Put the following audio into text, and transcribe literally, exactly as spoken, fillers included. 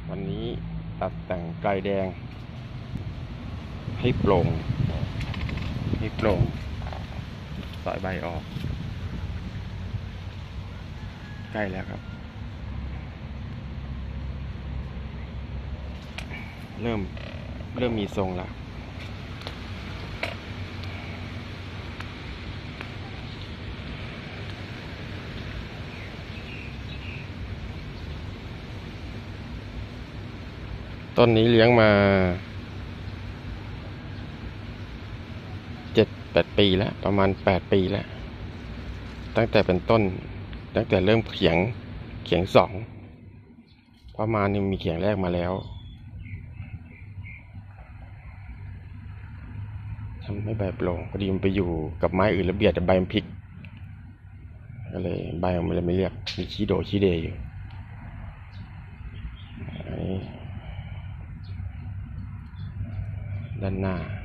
วันนี้ตัดแต่งไกลแดงให้โปร่งให้โปร่งสอยใบออกใกล้แล้วครับเริ่มเริ่มมีทรงแล้วต้นนี้เลี้ยงมาเจ็ดแปดปีแล้วประมาณแปดปีแล้วตั้งแต่เป็นต้นตั้งแต่เริ่มเขียงเขียงสองประมาณนึงมีเขียงแรกมาแล้วทำให้ใบโปร่งพอดีมันไปอยู่กับไม้อื่นแล้วเบียดใบมันพลิกก็เลยใบมันเลยไม่เรียบมีขี้โดขี้เดอยู่ด้านหน้า